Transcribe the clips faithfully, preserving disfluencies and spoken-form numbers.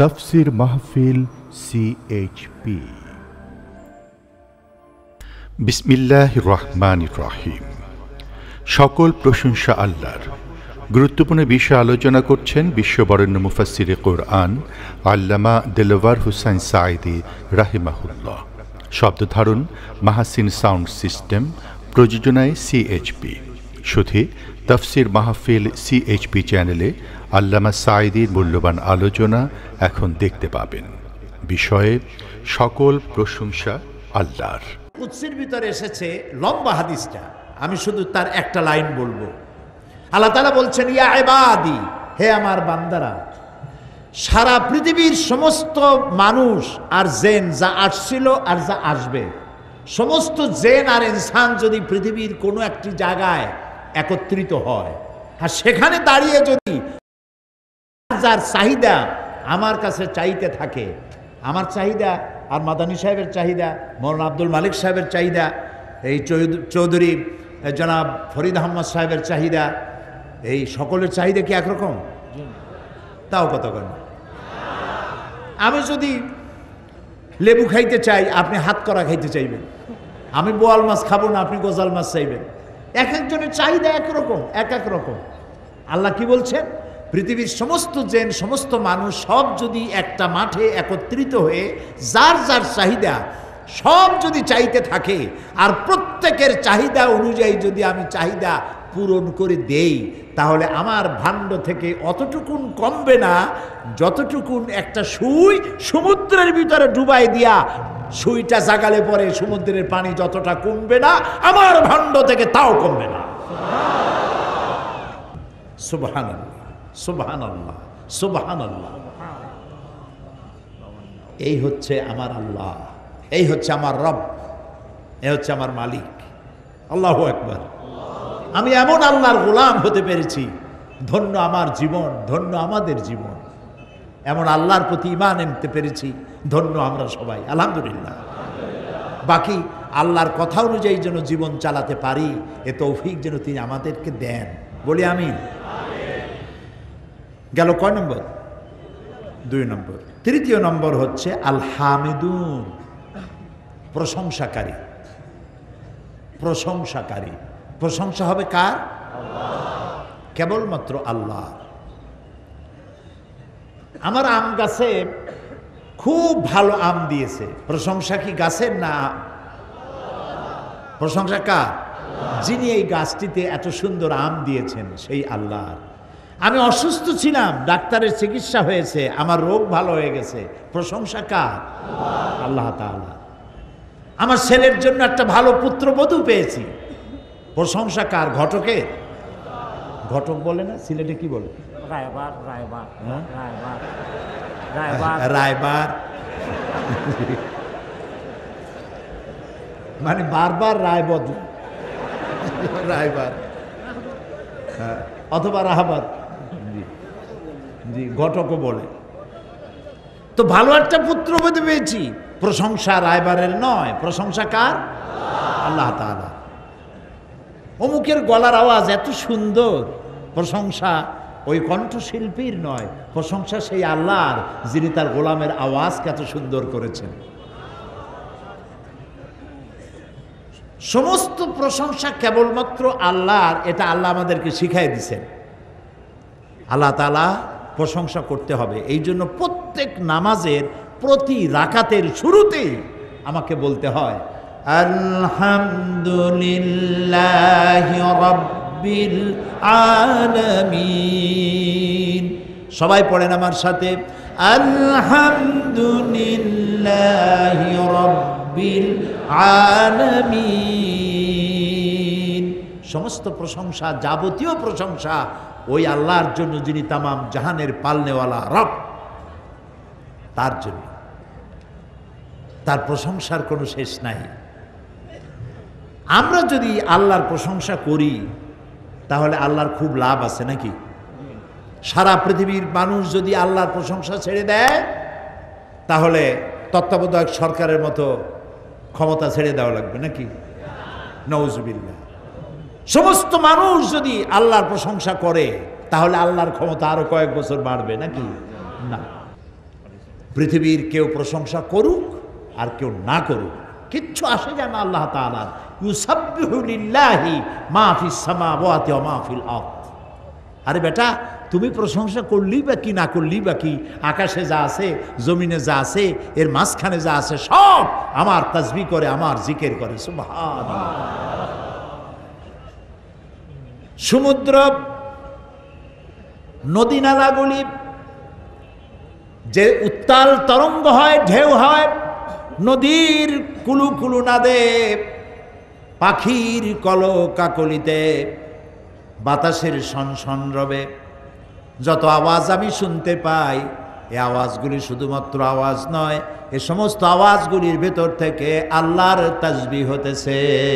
তাফসীর মাহফিল সিএইচপি। বিসমিল্লাহির রহমানির রহিম। সকল প্রশংসা আল্লাহর। গুরুত্বপূর্ণ বিষয় আলোচনা করছেন বিশ্ববরেণ্য মুফাসসিরে কোরআন আল্লামা দেলওয়ার হোসাইন সাঈদী রাহিমাহুল্লাহ। শব্দধারণ মাহাসিন সাউন্ড সিস্টেম, প্রযোজনায় সিএইচপি। শুধু তাফসীর মাহফিল সিএইচপি চ্যানেলে আল্লামা সাঈদীর মূল্যবান আলোচনা এখন দেখতে পাবেন। বিষয়ে সকল প্রশংসা আল্লাহর। কুদসির ভিতরে এসেছে লম্বা হাদিসটা, আমি শুধু তার একটা লাইন বলবো। আল্লাহ তাআলা বলছেন, ইয়া ইবাদি, হে আমার বান্দারা, সারা পৃথিবীর সমস্ত মানুষ আর জেন যা আসছিল আর যা আসবে, সমস্ত জেন আর ইনসান যদি পৃথিবীর কোনো একটি জায়গায় একত্রিত হয় আর সেখানে দাঁড়িয়ে যদি যার চাহিদা আমার কাছে চাইতে থাকে, আমার চাহিদা আর মাদানী সাহেবের চাহিদা, মৌলানা আব্দুল মালিক সাহেবের চাহিদা, এই চৌধুরী জনাব ফরিদ আহমদ সাহেবের চাহিদা, এই সকলের চাহিদা কি একরকম? তাও কতক্ষণ। আমি যদি লেবু খাইতে চাই, আপনি হাত করা খাইতে চাইবেন। আমি বোয়াল মাছ খাবো না, আপনি গোজাল মাছ চাইবেন। এক একজনের চাহিদা একরকম, এক এক রকম। আল্লাহ কি বলছেন? পৃথিবীর সমস্ত জেন, সমস্ত মানুষ সব যদি একটা মাঠে একত্রিত হয়ে যার যার চাহিদা সব যদি চাইতে থাকে আর প্রত্যেকের চাহিদা অনুযায়ী যদি আমি চাহিদা পূরণ করে দেই, তাহলে আমার ভাণ্ড থেকে অতটুকুন কমবে না যতটুকুন একটা সুই সমুদ্রের ভিতরে ডুবাই দিয়া সুইটা জাগালে পরে সমুদ্রের পানি যতটা কমবে না, আমার ভাণ্ড থেকে তাও কমবে না। সুবহানাল্লাহ, সুবহানাল্লাহ, সুবহানাল্লাহ। এই হচ্ছে আমার আল্লাহ, এই হচ্ছে আমার রব, এই হচ্ছে আমার মালিক। আল্লাহু আকবার। আমি এমন আল্লাহর গোলাম হতে পেরেছি, ধন্য আমার জীবন, ধন্য আমাদের জীবন। এমন আল্লাহর প্রতি ঈমান আনতে পেরেছি, ধন্য আমরা সবাই, আলহামদুলিল্লাহ। বাকি আল্লাহর কথা অনুযায়ী যেন জীবন চালাতে পারি, এ তৌফিক যেন তিনি আমাদেরকে দেন, বলি আমিন। গেল কয় নম্বর? দুই নম্বর। তৃতীয় নম্বর হচ্ছে আল হামিদুন, প্রশংসাকারী। প্রশংসাকারী, প্রশংসা হবে কার? কেবলমাত্র আল্লাহ। আমার আম গাছে খুব ভালো আম দিয়েছে, প্রশংসা কি গাছের না? প্রশংসা কার? যিনি এই গাছটিতে এত সুন্দর আম দিয়েছেন, সেই আল্লাহ। আমি অসুস্থ ছিলাম, ডাক্তারের চিকিৎসা হয়েছে, আমার রোগ ভালো হয়ে গেছে, প্রশংসা কার? আল্লাহ তাআলা। আমার ছেলের জন্য একটা ভালো পুত্রবধূ পেয়েছি, প্রশংসা কার? ঘটকের? ঘটক বলে না, সিলেটে কি বলে? রায়বার, রায়বার, হ্যাঁ? রায়বার, রায়বার, রায়বার মানে বারবার রায় বদল, রায়বার, হ্যাঁ, অথবা রাহাবার, জি জি, ঘটকও বলে। তো ভালো একটা পুত্রবধূ পেয়েছি, প্রশংসা রায়বারের নয়, প্রশংসা কার? আল্লাহ তাআলা। অমুকের গলার আওয়াজ এত সুন্দর, প্রশংসা ওই কণ্ঠশিল্পীর নয়, প্রশংসা সেই আল্লাহর, যিনি তার গোলামের আওয়াজকে এত সুন্দর করেছেন। সমস্ত প্রশংসা কেবলমাত্র আল্লাহর, এটা আল্লাহ আমাদেরকে শিখাই দিয়েছেন। আল্লাহ তাআলা প্রশংসা করতে হবে। এই জন্য প্রত্যেক নামাজের প্রতি রাকাতের শুরুতেই আমাকে বলতে হয় আলহামদুলিল্লাহি রাব্বিল আলামিন। সবাই পড়েন আমার সাথে, আলহামদুলিল্লাহি রাব্বিল আলামিন। সমস্ত প্রশংসা, যাবতীয় প্রশংসা ওই আল্লাহর জন্য, যিনি তামাম জাহানের পালনেওয়ালা রব, তার জন্য। তার প্রশংসার কোনো শেষ নাই। আমরা যদি আল্লাহর প্রশংসা করি তাহলে আল্লাহর খুব লাভ আছে নাকি? সারা পৃথিবীর মানুষ যদি আল্লাহর প্রশংসা ছেড়ে দেয়, তাহলে তত্ত্বাবধায়ক সরকারের মতো ক্ষমতা ছেড়ে দেওয়া লাগবে নাকি? নাউজুবিল্লাহ। সমস্ত মানুষ যদি আল্লাহর প্রশংসা করে তাহলে আল্লাহর ক্ষমতা আরো কয়েক বছর বাড়বে নাকি? না। পৃথিবীর কেউ প্রশংসা করুক আর কেউ না করুক, কিচ্ছু আসে যায় না আল্লাহ তাআলার। ইউসাব্বিহু লিল্লাহি মা ফিস সামাওয়াতি ওয়া মা ফিল আরদ। আরে বেটা, তুমি প্রশংসা করলেই বা কি, না করলেই বা কি, আকাশে যা আছে, জমিনে যা আছে, এর মাঝখানে যা আছে, সব আমার তাসবিহ করে, আমার জিকির করে। সুবহানাল্লাহ। সমুদ্র, নদী নালাগুলি যে উত্তাল তরঙ্গ হয়, ঢেউ হয়, নদীর কুলু কুলু নাদে, পাখির কলকাকলিতে, বাতাসের সনসন রবে, যত আওয়াজ আমি শুনতে পাই, এই আওয়াজগুলি শুধুমাত্র আওয়াজ নয়, এ সমস্ত আওয়াজগুলির ভেতর থেকে আল্লাহর তাসবিহ হতেছে।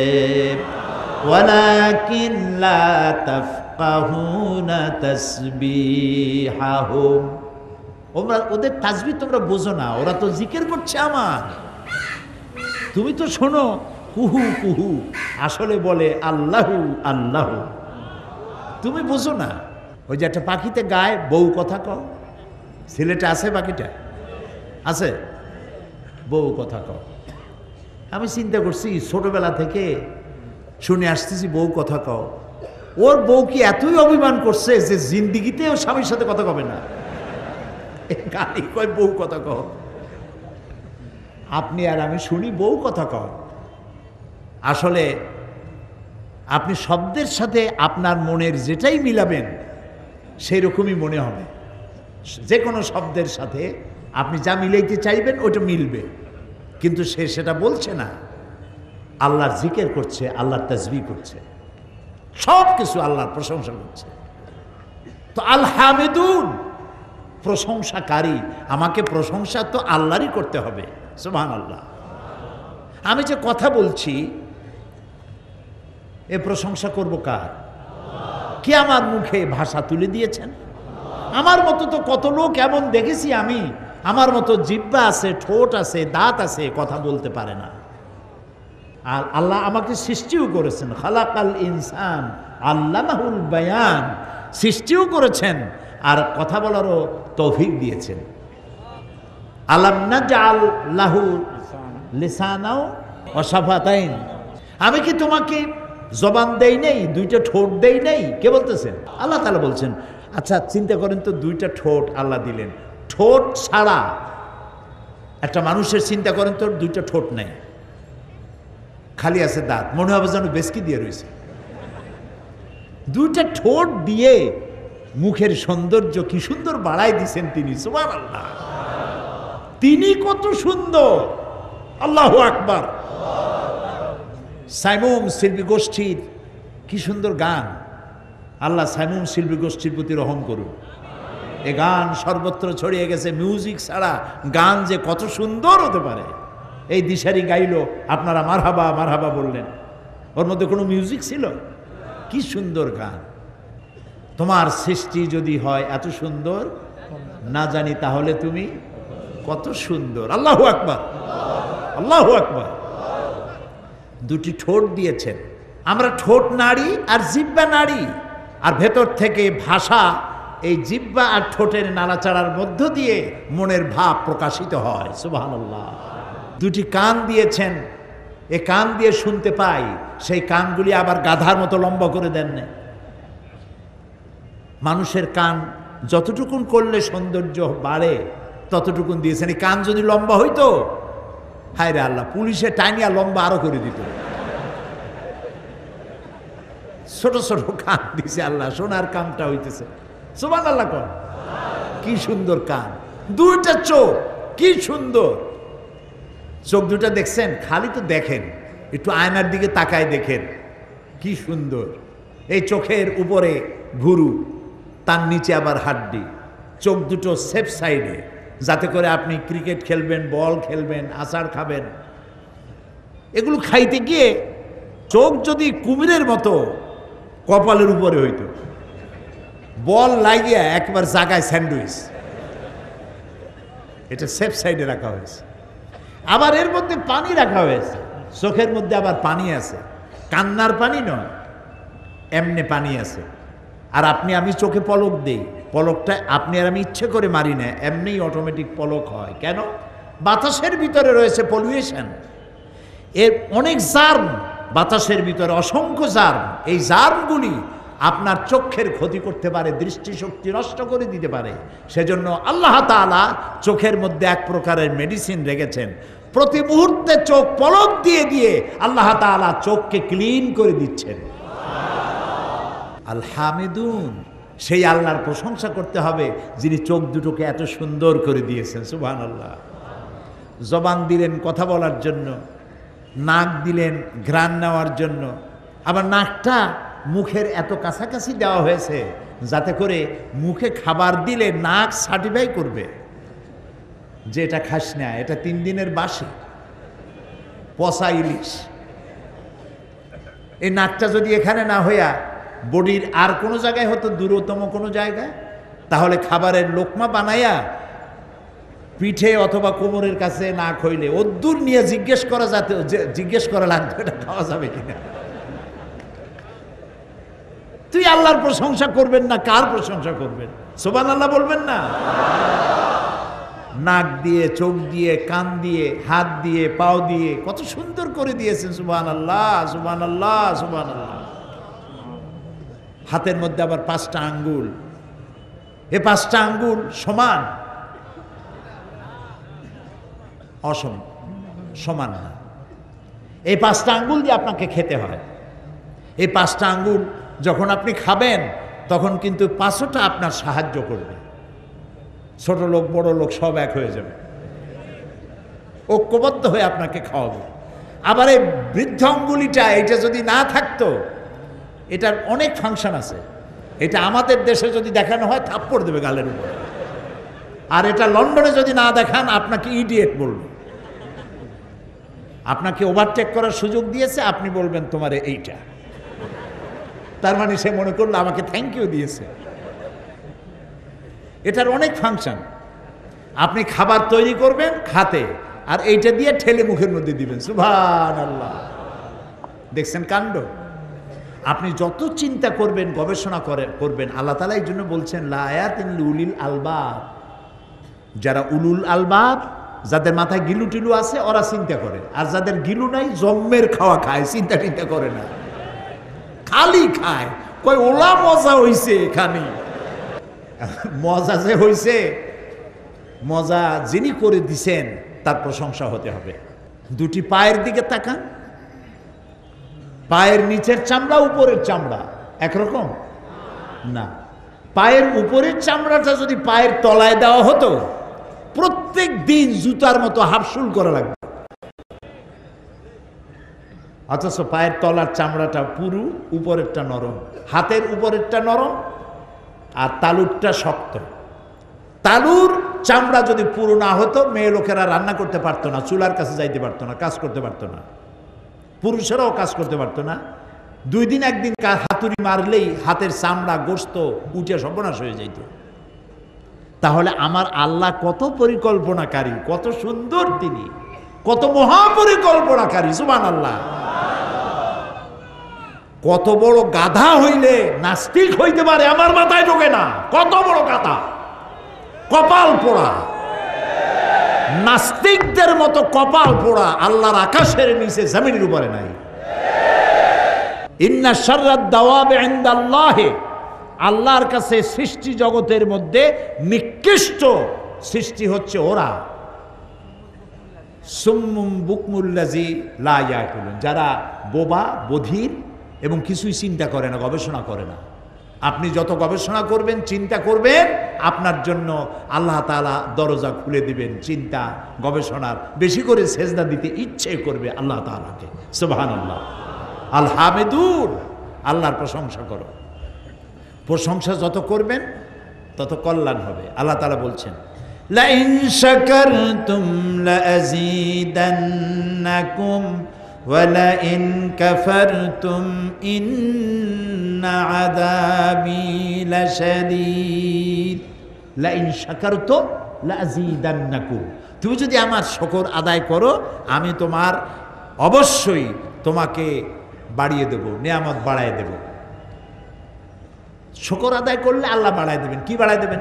ওয়ালাকিন লা তাফকাহুনা তাসবিহাহুম। ওরা, ওদের তাসবিহ তোমরা বোঝো না, ওরা তো জিকির করছে আমার, তুমি তো শোনো কুহু কুহু, আসলে বলে আল্লাহু আল্লাহু, তুমি বোঝো না। ওই যে একটা পাখিতে গায়, বউ কথা কও, ছেলেটা আছে, পাখিটা আছে, বউ কথা কও। আমি চিন্তা করছি ছোটবেলা থেকে শুনে আসতেছি বউ কথা কও। ওর বউ কি এতই অভিমান করছে যে জিন্দিগিতেও স্বামীর সাথে কথা কবে না, গালি কয় বউ কথা কও। আপনি আর আমি শুনি বউ কথা কও। আসলে আপনি শব্দের সাথে আপনার মনের যেটাই মিলাবেন সেই রকমই মনে হবে। যে কোনো শব্দের সাথে আপনি যা মিলাইতে চাইবেন ওটা মিলবে, কিন্তু সে সেটা বলছে না, আল্লাহর জিকির করছে, আল্লাহর তাসবিহ করছে, সব কিছু আল্লাহর প্রশংসা করছে। তো আল হামিদুন, প্রশংসাকারী। আমাকে প্রশংসা তো আল্লাহরই করতে হবে। সুবহানাল্লাহ। আমি যে কথা বলছি এ প্রশংসা করব কার? কে আমার মুখে ভাষা তুলে দিয়েছেন? আমার মতো তো কত লোক এমন দেখেছি আমি, আমার মতো জিহ্বা আছে, ঠোঁট আছে, দাঁত আছে, কথা বলতে পারে না। আর আল্লাহ আমাকে সৃষ্টিও করেছেন, খালাকাল ইনসান আল্লামাহুল বায়ান, সৃষ্টিও করেছেন আর কথা বলারও তৌফিক দিয়েছেন। আলাম নাজআল লাহু লিসানাও ওয়া শাফাতাইন, আমি কি তোমাকে জবান দেই নেই, দুইটা ঠোঁট দেই নেই? কে বলতেছেন? আল্লাহ তাআলা বলছেন। আচ্ছা চিন্তা করেন তো, দুইটা ঠোঁট আল্লাহ দিলেন, ঠোঁট ছাড়া একটা মানুষের চিন্তা করেন তো, দুইটা ঠোঁট নেই, খালি আছে দাঁত, মনে হবে যেন বেসকি দিয়ে রয়েছে। দুইটা ঠোঁট দিয়ে মুখের সৌন্দর্য কি সুন্দর বাড়াই দিছেন তিনি। সুবহানাল্লাহ। তিনি কত সুন্দর, আল্লাহু আকবার। সাইমুম শিল্পী গোষ্ঠীর কি সুন্দর গান, আল্লাহ সাইমুম শিল্পী গোষ্ঠীর প্রতি রহম করুন। এ গান সর্বত্র ছড়িয়ে গেছে। মিউজিক ছাড়া গান যে কত সুন্দর হতে পারে, এই দিশারি গাইলো, আপনারা মারহাবা মারহাবা বললেন, ওর মধ্যে কোনো মিউজিক ছিল? কি সুন্দর গান। তোমার সৃষ্টি যদি হয় এত সুন্দর, না জানি তাহলে তুমি কত সুন্দর। আল্লাহু আকবার, আল্লাহু আকবার। দুটি ঠোঁট দিয়েছেন, আমরা ঠোঁট নাড়ি আর জিহ্বা নাড়ি, আর ভেতর থেকে ভাষা এই জিহ্বা আর ঠোঁটের নাড়াচাড়ার মধ্য দিয়ে মনের ভাব প্রকাশিত হয়। সুবহানাল্লাহ। দুটি কান দিয়েছেন, এ কান দিয়ে শুনতে পাই, সেই কানগুলি আবার গাধার মতো লম্বা করে দেন না। মানুষের কান যতটুকুন করলে সৌন্দর্য বাড়ে ততটুকুন দিয়েছেন। এই কান যদি লম্বা হইতো, হায় রে আল্লাহ, পুলিশে টাইনিয়া লম্বা আরো করে দিত। ছোট ছোট কান দিছে আল্লাহ, সোনার কানটা হইতেছে। সুবহানাল্লাহ কোন কি সুন্দর কান। দুইটা চোখ কি সুন্দর। চোখ দুটা দেখছেন? খালি তো দেখেন, একটু আয়নার দিকে তাকায় দেখেন কি সুন্দর। এই চোখের উপরে ভুরু, তার নিচে আবার হাড্ডি, চোখ দুটো সেফ সাইডে, যাতে করে আপনি ক্রিকেট খেলবেন, বল খেলবেন, আচার খাবেন। এগুলো খাইতে গিয়ে চোখ যদি কুমিরের মতো কপালের উপরে হইতো, বল লাগিয়া একবার জাগায় স্যান্ডউইচ। এটা সেফ সাইডে রাখা হয়েছে। আবার এর মধ্যে পানি রাখা হয়েছে, চোখের মধ্যে আবার পানি আছে, কান্নার পানি নয়, এমনি পানি আছে। আর আপনি আমি চোখে পলক দেই, পলকটা আপনি আর আমি ইচ্ছে করে মারি না, এমনিই অটোমেটিক পলক হয়। কেন? বাতাসের ভিতরে রয়েছে পলিউশন, এর অনেক জার্ম বাতাসের ভিতরে, অসংখ্য জার্ম। এই জার্মগুলি আপনার চোখের ক্ষতি করতে পারে, দৃষ্টিশক্তি নষ্ট করে দিতে পারে। সেজন্য আল্লাহ তাআলা চোখের মধ্যে এক প্রকারের মেডিসিন রেখেছেন। প্রতি মুহূর্তে চোখ পলক দিয়ে দিয়ে আল্লাহ তাআলা চোখকে ক্লিন করে দিচ্ছেন। আল হামিদুন, সেই আল্লাহর প্রশংসা করতে হবে যিনি চোখ দুটোকে এত সুন্দর করে দিয়েছেন। সুবহানাল্লাহ। জবান দিলেন কথা বলার জন্য, নাক দিলেন ঘ্রাণ নেওয়ার জন্য, আবার নাকটা মুখের এত কাছাকাছি দেওয়া হয়েছে যাতে করে মুখে খাবার দিলে নাক সার্টিফাই করবে যে এটা খাস না, এটা তিন দিনের বাসি পচা ইলিশ। এই নাকটা যদি এখানে না হইয়া বডির আর কোনো জায়গায় হতো, দূরতম কোনো জায়গায়, তাহলে খাবারের লোকমা বানাইয়া পিঠে অথবা কোমরের কাছে নাক হইলে অদ্দূর নিয়ে জিজ্ঞেস করা যাতে জিজ্ঞেস করা লাগতো এটা খাওয়া যাবে কিনা। তুই আল্লাহর প্রশংসা করবেন না, কার প্রশংসা করবেন? সুবহানাল্লাহ বলবেন না? নাক দিয়ে, চোখ দিয়ে, কান দিয়ে, হাত দিয়ে, পাও দিয়ে কত সুন্দর করে দিয়েছেন। সুবহানাল্লাহ, সুবহানাল্লাহ, সুবহানাল্লাহ। হাতের মধ্যে আবার পাঁচটা আঙ্গুল, এ পাঁচটা আঙ্গুল সমান অসম সমান না। এই পাঁচটা আঙ্গুল দিয়ে আপনাকে খেতে হয়। এই পাঁচটা আঙ্গুল যখন আপনি খাবেন তখন কিন্তু পাঁচটা আপনার সাহায্য করবে। ছোট লোক বড় লোক সব এক হয়ে যাবে, ঐক্যবদ্ধ হয়ে আপনাকে খাওয়াবে। আবার এই বৃদ্ধ আঙ্গুলিটা, এটা যদি না থাকতো, এটার অনেক ফাংশন আছে। এটা আমাদের দেশে যদি দেখানো হয় থাপ্পড় দেবে গালের উপর, আর এটা লন্ডনে যদি না দেখান আপনাকে ইডিয়েট বলবে। আপনাকে ওভারটেক করার সুযোগ দিয়েছে, আপনি বলবেন তোমার এইটা, তার মানে সে মনে করলো আমাকে থ্যাংক ইউ দিয়েছে। এটার অনেক ফাংশন। আপনি খাবার তৈরি করবেন খাতে, আর এইটা দিয়ে ঠেলে মুখের মধ্যে দিবেন। সুবহানাল্লাহ। দেখছেন কাণ্ড? আপনি যত চিন্তা করবেন, গবেষণা করে করবেন, আল্লাহ তাআলা এই জন্য বলছেন লা আয়াতিন লিউলিল আলবাব। যারা উলুল আলবাব, যাদের মাথায় গিলু টিলু আছে, ওরা চিন্তা করে, আর যাদের গিলু নাই জম্মের খাওয়া খায়, চিন্তা টিন্তা করে না, খালি খায়। কই ওলা মজা হইছে এখানে। মজা যে হইছে, মজা যিনি করে দিছেন তার প্রশংসা হতে হবে। দুটি পায়ের দিকে তাকান, পায়ের নিচের চামড়া উপরের চামড়া একরকম না। পায়ের উপরের চামড়াটা যদি পায়ের তলায় দেওয়া হতো, প্রত্যেক দিন জুতার মতো হাফসুল করা লাগবে। অথচ পায়ের তলার চামড়াটা পুরু, উপরেরটা নরম। হাতের উপরেরটা নরম আর তালুরটা শক্ত। তালুর চামড়া যদি পুরু না হতো, মেয়ে লোকেরা রান্না করতে পারতো না, চুলার কাছে যাইতে পারতো না, কাজ করতে পারতো না, পুরুষেরাও কাজ করতে পারতো না। দুই দিন একদিন হাতুড়ি মারলেই হাতের চামড়া গোস্ত উঠে সর্বনাশ হয়ে যাইত। তাহলে আমার আল্লাহ কত পরিকল্পনাকারী, কত সুন্দর তিনি, কত মহাপরিকল্পনাকারী। সুবহানাল্লাহ। কত বড় গাধা হইলে নাস্তিক হইতে পারে আমার মাথায় ঢোকে না। কত বড় গাধা, কপাল পোড়া। নাস্তিকদের মতো কপাল পোড়া আল্লাহর আকাশের নিচে জমিনের উপরে নাই। ইন্না শাররাদ দাওয়াবি ইনদাল্লাহি, আল্লাহর কাছে সৃষ্টি জগতের মধ্যে নিকৃষ্ট সৃষ্টি হচ্ছে ওরা। সুম্মুম বুকমুল্লাজি লা ইয়াকুলুন, যারা বোবা, বধির এবং কিছুই চিন্তা করে না, গবেষণা করে না। আপনি যত গবেষণা করবেন, চিন্তা করবেন, আপনার জন্য আল্লাহ তাআলা দরজা খুলে দিবেন চিন্তা গবেষণার। বেশি করে সেজদা দিতে ইচ্ছে করবে আল্লাহ তাআলাকে। সুবহানাল্লাহ। আল হামিদুন, আল্লাহর প্রশংসা করো। প্রশংসা যত করবেন তত কল্যাণ হবে। আল্লাহ তাআলা বলছেন লা ইন শাকারতুম লা আযীদান্নাকুম ওয়া লা ইন কাফারতুম ইন্না আযাবি লাশাদীদ। লা ইন শাকারতুম লা আযীদান্নাকুম, তুমি যদি আমার শুকর আদায় করো, আমি তোমার অবশ্যই তোমাকে বাড়িয়ে দেব, নিয়ামত বাড়ায় দেব। শুকর আদায় করলে আল্লাহ বাড়ায় দেবেন। কি বাড়ায় দেবেন?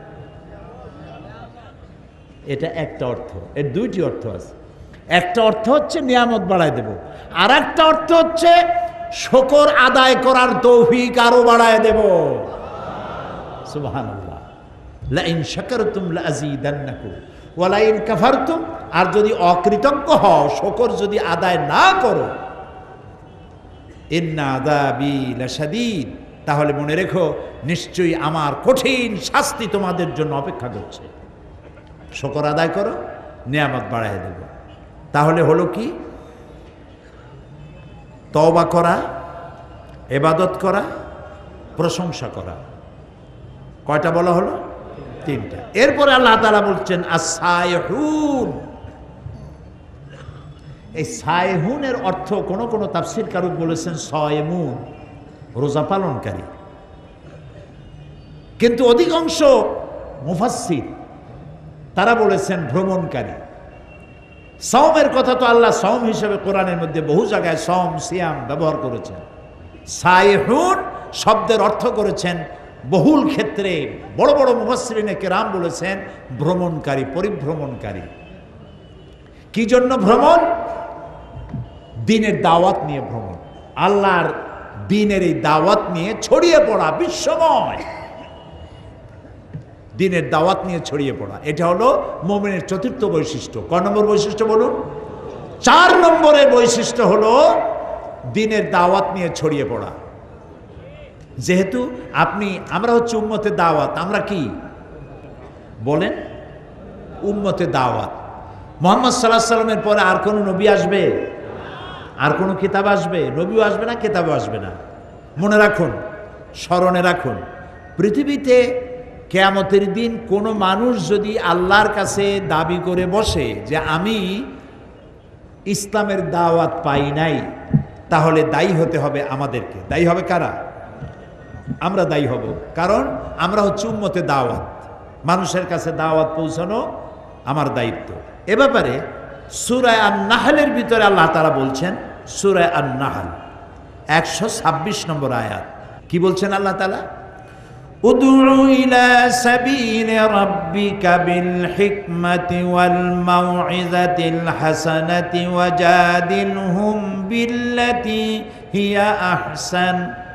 এটা একটা অর্থ। এর দুইটি অর্থ আছে। একটা অর্থ হচ্ছে নিয়ামত বাড়ায় দেব, আর একটা অর্থ হচ্ছে শুকর আদায় করার তৌফিক আরো বাড়ায় দেব। সুবহানাল্লাহ। লা ইন শাকারতুম লা আযীদান্নাকুম ওয়া লা ইন কাফারতুম, আর যদি অকৃতজ্ঞ হও, শুকর যদি আদায় না করো, ইন্না আযাবি লাশাদীদ, তাহলে মনে রেখো নিশ্চয়ই আমার কঠিন শাস্তি তোমাদের জন্য অপেক্ষা করছে। শুকর আদায় করো, নিয়ামত বাড়ায় দেব। তাহলে হলো কি? তওবা করা, ইবাদত করা, প্রশংসা করা। কয়টা বলা হলো? তিনটা। এরপরে আল্লাহ তাআলা বলছেন আস-সাইহুন। এই সাইহুনের অর্থ কোন কোন তাফসীর কারক বলেছেন সায়মুন, রোজা পালনকারী, কিন্তু অধিকাংশ মুফাসসির তারা বলেছেন ভ্রমণকারী। সাওমের কথা তো আল্লাহ সাওম হিসেবে কোরআনের মধ্যে বহু জায়গায় সাওম সিয়াম ব্যবহার করেছেন। সাইহুন শব্দের অর্থ করেছেন বহুল ক্ষেত্রে বড় বড় মুফাসসিরিনে কেরাম বলেছেন ভ্রমণকারী, পরিভ্রমণকারী। কি জন্য ভ্রমণ? দ্বীনের দাওয়াত নিয়ে ভ্রমণ। আল্লাহর দ্বীনের এই দাওয়াত নিয়ে ছড়িয়ে পড়া, বিশ্বময় দ্বীনের দাওয়াত নিয়ে ছড়িয়ে পড়া। এটা হলো মুমিনের চতুর্থ বৈশিষ্ট্য। কয় নম্বর বৈশিষ্ট্য বলুন? চার নম্বরের বৈশিষ্ট্য হলো দ্বীনের দাওয়াত নিয়ে ছড়িয়ে পড়া। যেহেতু আপনি, আমরা হচ্ছে উম্মতে দাওয়াত। আমরা কি বলেন? উম্মতে দাওয়াত। মুহাম্মদ সাল্লাল্লাহু আলাইহি সাল্লামের পরে আর কোনো নবী আসবে? আর কোনো কিতাব আসবে? নবীও আসবে না, কিতাবও আসবে না। মনে রাখুন, স্মরণে রাখুন, পৃথিবীতে কিয়ামতের দিন কোনো মানুষ যদি আল্লাহর কাছে দাবি করে বসে যে আমি ইসলামের দাওয়াত পাই নাই, তাহলে দায়ী হতে হবে আমাদেরকে। দায়ী হবে কারা? আমরা দায়ী হব, কারণ আমরা হচ্ছে উম্মতে দাওয়াত। মানুষের কাছে দাওয়াত পৌঁছানো আমার দায়িত্ব। এ ব্যাপারে সূরা আন-নাহলের ভিতরে আল্লাহ তাআলা বলছেন, সূরা আন-নাহল একশো ছাব্বিশ নম্বর আয়াত। কি বলছেন আল্লাহ তাআলা? উদউ ইলা সাবিলি রাব্বিকা বিল হিকমাতি ওয়াল মাউইযাতিল হাসানাতি ওয়াজাদিলহুম বিল্লাতি হিয়া আহসান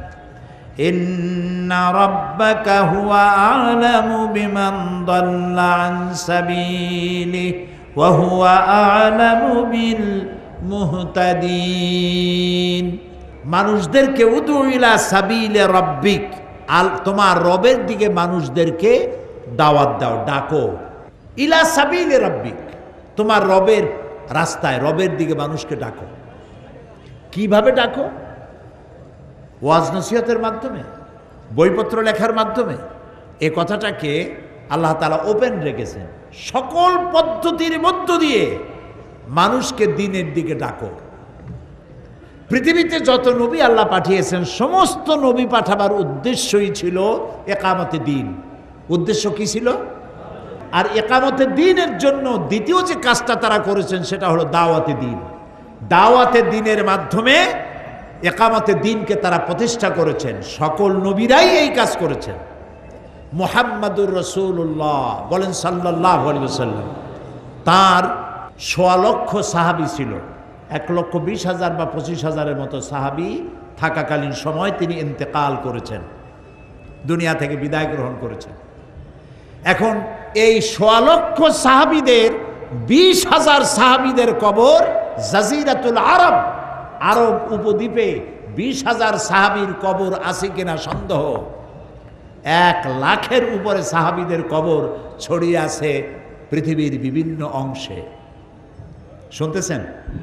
ইন্না রাব্বাকা হুয়া আ'লামু বিমান দাল্লা আন সাবিলিহি ওয়া হুয়া আ'লামু বিল মুহতাদিন। মানুষদেরকে উদউ ইলা সাবিলি রাব্বিক, আল তোমার রবের দিকে মানুষদেরকে দাওয়াত দাও, ডাকো। ইলা সাবিলি রাব্বিক, তোমার রবের রাস্তায়, রবের দিকে মানুষকে ডাকো। কিভাবে ডাকো? ওয়াজ নসিহতের মাধ্যমে, বইপত্র লেখার মাধ্যমে। এ কথাটাকে আল্লাহ তাআলা ওপেন রেখেছেন। সকল পদ্ধতির মধ্য দিয়ে মানুষকে দ্বীনের দিকে ডাকো। পৃথিবীতে যত নবী আল্লাহ পাঠিয়েছেন, সমস্ত নবী পাঠাবার উদ্দেশ্যই ছিল একামতে দ্বীন। উদ্দেশ্য কি ছিল? আর একামতে দ্বীনের জন্য দ্বিতীয় যে কাজটা তারা করেছেন সেটা হলো দাওয়াতে দ্বীন। দাওয়াতে দ্বীনের মাধ্যমে একামতে দ্বীনকে তারা প্রতিষ্ঠা করেছেন। সকল নবীরাই এই কাজ করেছেন। মুহাম্মাদুর রাসূলুল্লাহ বলেন সাল্লাল্লাহু আলাইহি ওয়াসাল্লাম, তার সোয়া লক্ষ সাহাবী ছিল। এক লক্ষ বিশ হাজার বা পঁচিশ হাজারের মতো সাহাবী থাকাকালীন সময় তিনি ইন্তেকাল করেছেন, দুনিয়া থেকে বিদায় গ্রহণ করেছেন। এখন এই সোয়া লক্ষ সাহাবীদের বিশ হাজার সাহাবীদের কবর জাজিরাতুল আরব, আরব উপদ্বীপে বিশ হাজার সাহাবীর কবর আছে কিনা সন্দেহ। এক লাখের উপরে সাহাবীদের কবর ছড়িয়ে আছে পৃথিবীর বিভিন্ন অংশে। শুনতেছেন?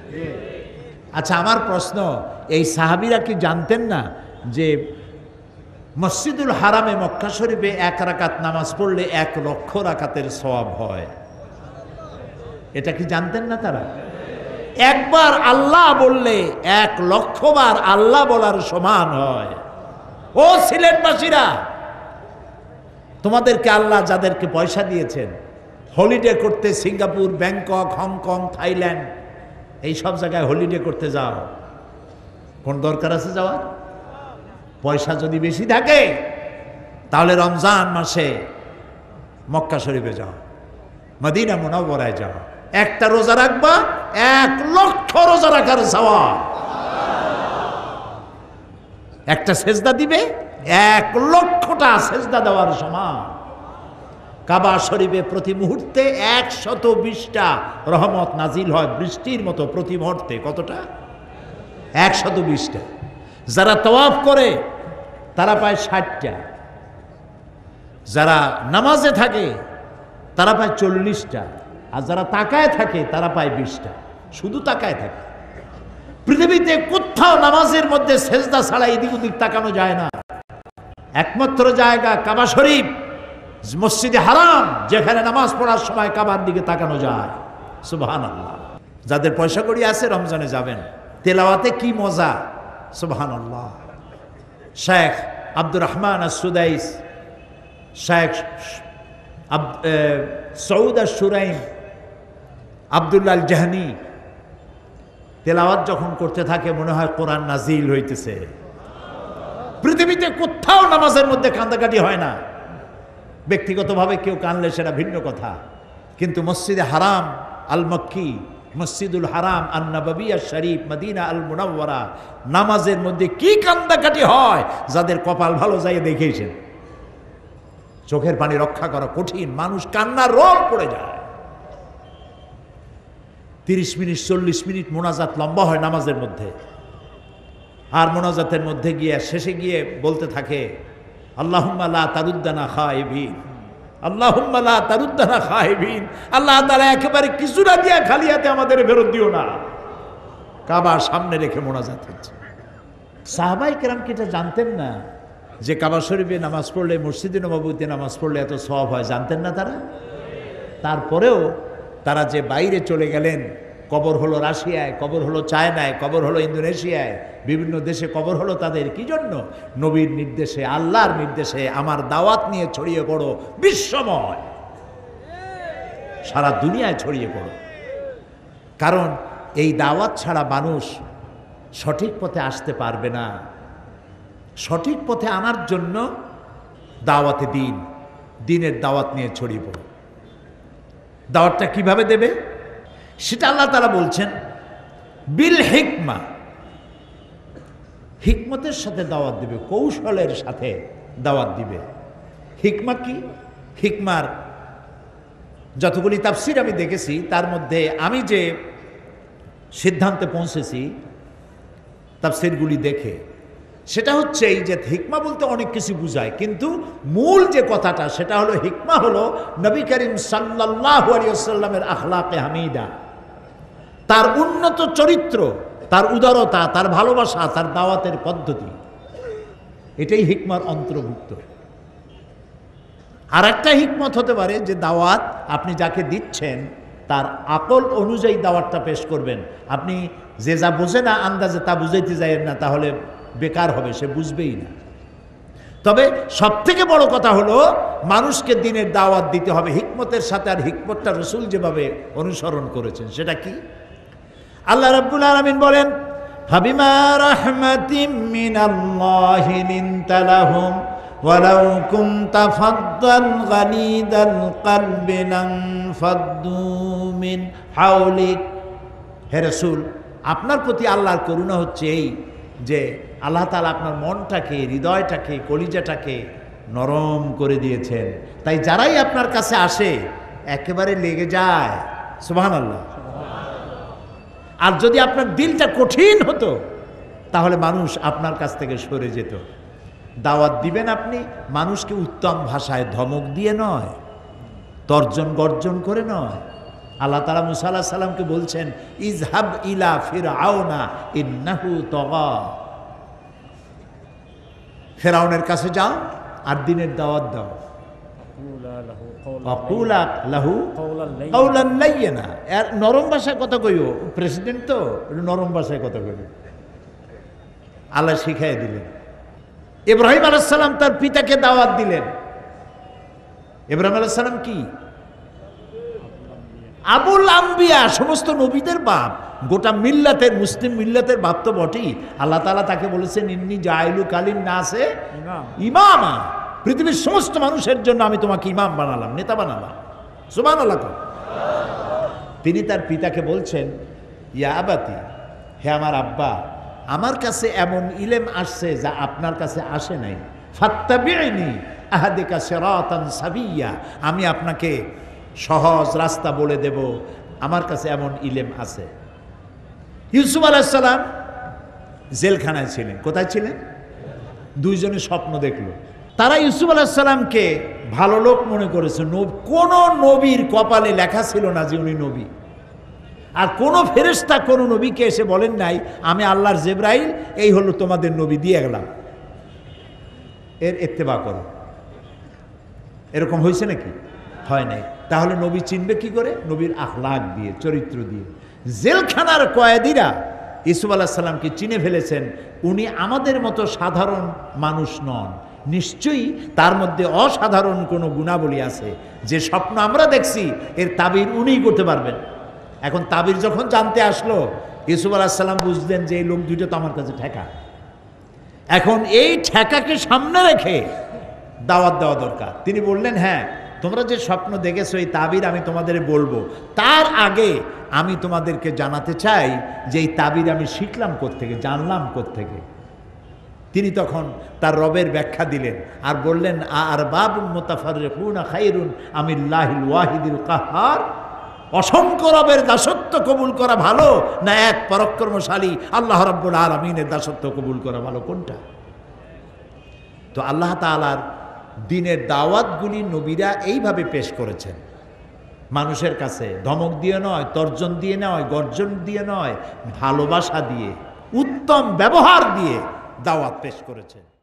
আচ্ছা, আমার প্রশ্ন, এই সাহাবীরা কি জানতেন না যে মসজিদুল হারামে মক্কা শরীফে এক রাকাত নামাজ পড়লে এক লক্ষ রাকাতের সওয়াব হয়? এটা কি জানতেন না তারা? একবার আল্লাহ বললে এক লক্ষবার আল্লাহ বলার সমান হয়। ও সিলেটবাসীরা, তোমাদেরকে আল্লাহ যাদেরকে পয়সা দিয়েছেন হলিডে করতে, সিঙ্গাপুর, ব্যাংকক, হংকং, থাইল্যান্ড, এই সব জায়গায় হলিডে করতে যাও, কোন দরকার আছে যাওয়ার? পয়সা যদি বেশি থাকে তাহলে রমজান মাসে মক্কা শরীফে যাও, মদিনা মুনাওয়ারায় যাও, একটা রোজা রাখবা, এক লক্ষ রোজা রাখার সওয়াব। একটা সেজদা দিবে, এক লক্ষটা সেজদা দেওয়ার সমান। কাবা শরীফে প্রতি মুহূর্তে একশত বিশটা রহমত নাজিল হয় বৃষ্টির মতো প্রতি মুহূর্তে। কতটা? একশত বিশটা। যারা তওয়াফ করে তারা পায় ষাটটা, যারা নামাজে থাকে তারা পায় চল্লিশটা, আর যারা তাকায় থাকে তারা পায় বিশটা। শুধু তাকায় থাকে। পৃথিবীতে কোথাও নামাজের মধ্যে সেজদা ছাড়া এদিক ওদিক তাকানো যায় না। একমাত্র জায়গা কাবা শরীফ, মসজিদে হারাম, যেখানে নামাজ পড়ার সময় কাবার দিকে তাকানো যায়। সুবহানাল্লাহ। যাদের পয়সা কড়ি আছে রমজানে যাবেন, তেলাওয়াতে কি মজা! সুবহানাল্লাহ। শেখ আব্দুর রহমান আস-সুদাইস, শেখ সৌদ আশ-শুরাইম, আব্দুল্লাহ আল জাহনি তেলাওয়াত যখন করতে থাকে মনে হয় কোরআন নাজিল হইতেছে। পৃথিবীতে কোথাও নামাজের মধ্যে কান্দাকাটি হয় না। ব্যক্তিগতভাবে কেউ কানলে সেটা ভিন্ন কথা, কিন্তু মসজিদে হারাম আল মক্কি, মসজিদুল হারাম আন নববী শরীফ, মদিনা আল মুনাওয়ারা, নামাজের মধ্যে কি কান্দাকাটি হয়! যাদের কপাল ভালো যায় দেখেছেন। চোখের পানি রক্ষা করা কঠিন, মানুষ কান্নার রোল পড়ে যায়। তিরিশ মিনিট চল্লিশ মিনিট মোনাজাত লম্বা হয় নামাজের মধ্যে, আর মোনাজাতের মধ্যে গিয়ে শেষে গিয়ে বলতে থাকে আল্লাহুম্মা লা তারুদ্দানা খাইবিন, আল্লাহুম্মা লা তারুদ্দানা খাইবিন। আল্লাহ তাআলা একেবারে কিছু না দিয়া খালি হাতে আমাদের ফেরত দিও না। কাবার সামনে রেখে মোনাজাত হচ্ছে। সাহাবায়ে কেরাম কি এটা জানতেন না যে কাবা শরীফে নামাজ পড়লে, মসজিদে নববীতে নামাজ পড়লে এত সওয়াব হয়? জানতেন না তারা? তারপরেও তারা যে বাইরে চলে গেলেন, কবর হলো রাশিয়ায়, কবর হলো চায়নায়, কবর হলো ইন্দোনেশিয়ায়, বিভিন্ন দেশে কবর হলো তাদের কি জন্য? নবীর নির্দেশে, আল্লাহর নির্দেশে, আমার দাওয়াত নিয়ে ছড়িয়ে পড়ো বিশ্বময়, সারা দুনিয়ায় ছড়িয়ে পড়ো। কারণ এই দাওয়াত ছাড়া মানুষ সঠিক পথে আসতে পারবে না। সঠিক পথে আনার জন্য দাওয়াতে দিন, দিনের দাওয়াত নিয়ে ছড়িয়ে পড়ো। দাওয়াতটা কিভাবে দেবে সেটা আল্লাহ তাআলা বলছেন, বিল হিকমা, হিকমতের সাথে দাওয়াত দিবে, কৌশলের সাথে দাওয়াত দিবে। হিকমা কি? হিকমার যতগুলি তাফসীর আমি দেখেছি তার মধ্যে আমি যে সিদ্ধান্তে পৌঁছেছি তাফসীরগুলি দেখে, সেটা হচ্ছে এই যে হিকমা বলতে অনেক কিছু বুঝায়, কিন্তু মূল যে কথাটা সেটা হলো হিকমা হলো নবী করিম সাল্লাল্লাহু আলাইহি ওয়াসাল্লামের আখলাকে হামিদা, তার উন্নত চরিত্র, তার উদারতা, তার ভালোবাসা, তার দাওয়াতের পদ্ধতি, এটাই হিকমার অন্তর্ভুক্ত। আর একটা হিকমত হতে পারে যে দাওয়াত আপনি যাকে দিচ্ছেন তার আকল অনুযায়ী দাওয়াতটা পেশ করবেন। আপনি যে যা বোঝে না আন্দাজে তা বুঝাইতে যাইয়েন না, তাহলে বেকার হবে, সে বুঝবেই না। তবে সব থেকে বড় কথা হলো মানুষকে দিনের দাওয়াত দিতে হবে হিকমতের সাথে। আর হিকমতটা রাসূল যেভাবে অনুসরণ করেছেন সেটা কি? আল্লাহ রাব্বুল আলামিন বলেন, ফাবিমা রাহমাতিম মিনাল্লাহি লিনতা লাহুম ওয়ালাউ কুনতা ফাদ্দান গালিদাল কলবি লানফাদ্দু মিন হাওলিক। হে রাসূল, আপনার প্রতি আল্লাহর করুণা হচ্ছে এই যে আল্লাহ তাআলা আপনার মনটাকে, হৃদয়টাকে, কলিজাটাকে নরম করে দিয়েছেন। তাই যারাই আপনার কাছে আসে একেবারে লেগে যায়। সুবহানাল্লাহ। আর যদি আপনার দিলটা কঠিন হতো তাহলে মানুষ আপনার কাছ থেকে সরে যেত। দাওয়াত দিবেন আপনি মানুষকে উত্তম ভাষায় ধমক দিয়ে নয়, তর্জন গর্জন করে নয়। আল্লাহ তাআলা মুসা আলাইহিস সালামকে বলছেন, ইযহাব ইলা ফিরআউনা ইন্নাহু তাগা, ফিরআউনের কাছে যাও আর দিনের দাওয়াত দাও। আকুলা লাহু কাওলান লাইয়িনা, এর নরম ভাষায় কথা কইও। প্রেসিডেন্ট তো একটু নরম ভাষায় কথা কইও। আল্লাহ শিখাই দিলেন। ইব্রাহিম আলাইহিস সালাম তার পিতাকে দাওয়াত দিলেন। ইব্রাহিম আলাইহিস সালাম কি? আবুল আম্বিয়া, সমস্ত নবীদের বাপ, গোটা মিল্লাতের, মুসলিম মিল্লাতের বাপ তো বটেই। আল্লাহ তাআলা তাকে বলেছেন, ইন্নী জাইলু কালিন নাসে ইমামা, পৃথিবীর সমস্ত মানুষের জন্য আমি তোমাকে ইমাম বানালাম, নেতা বানালাম। সুবহানাল্লাহ। তিনি তার পিতাকে বলছেন, ইয়া আবাতি, হে আমার আব্বা, আমার কাছে এমন ইলম আসছে যা আপনার কাছে আসে নাই। ফাত্তাবিউনি আহাদিকা সিরাতান সাবিয়্যা, আমি আপনাকে সহজ রাস্তা বলে দেব, আমার কাছে এমন ইলম আছে। ইউসুফ আলাইহিস সালাম জেলখানায় ছিলেন। কোথায় ছিলেন? দুইজনে স্বপ্ন দেখলো। তারা ইউসুফ আলাইহিস সালামকে ভালো লোক মনে করেছে। কোন নবীর কপালে লেখা ছিল না যে উনি নবী। আর কোন ফেরেশতা কোন নবীকে এসে বলেন নাই, আমি আল্লাহর জিবরাইল, এই হলো তোমাদের নবী, দিয়ে গেলাম, এর ইত্তেবা করো। এরকম হয়েছে নাকি? হয় নাই। তাহলে নবী চিনবে কি করে? নবীর আখলাক দিয়ে, চরিত্র দিয়ে। জেলখানার কয়েদিরা ইউসুফ আলাইহিস সালামকে চিনে ফেলেছেন, উনি আমাদের মতো সাধারণ মানুষ নন, নিশ্চয়ই তার মধ্যে অসাধারণ কোনো গুণাবলী আছে। যে স্বপ্ন আমরা দেখছি এর তাবির উনিই করতে পারবেন। এখন তাবির যখন জানতে আসলো, ইউসুফ আলাইহিস সালাম বুঝলেন যে এই লোক দুইটা তো আমার কাছে ঠেকা। এখন এই ঠেকাকে সামনে রেখে দাওয়াত দেওয়া দরকার। তিনি বললেন, হ্যাঁ, তোমরা যে স্বপ্ন দেখেছো এই তাবির আমি তোমাদের বলবো, তার আগে আমি তোমাদেরকে জানাতে চাই যে এই তাবির আমি শিখলাম কোত্থেকে, জানলাম কোত্থেকে। তিনি তখন তার রবের ব্যাখ্যা দিলেন আর বললেন, আর বাবুন মুতাফাররিকুনা খায়রুন আমিল্লাহিল ওয়াহিদিল কাহ্হার, অসংখ্য রবের দাসত্ব কবুল করা ভালো না এক পরাক্রমশালী আল্লাহ রাব্বুল আলামিনের দাসত্ব কবুল করা ভালো? কোনটা? তো আল্লাহ তাআলার দ্বীনের দাওয়াতগুলি নবীরা এইভাবে পেশ করেছেন, মানুষের কাছে ধমক দিয়ে নয়, তর্জন দিয়ে নয়, গর্জন দিয়ে নয়, ভালোবাসা দিয়ে, উত্তম ব্যবহার দিয়ে দাওয়াত পেশ করেছেন।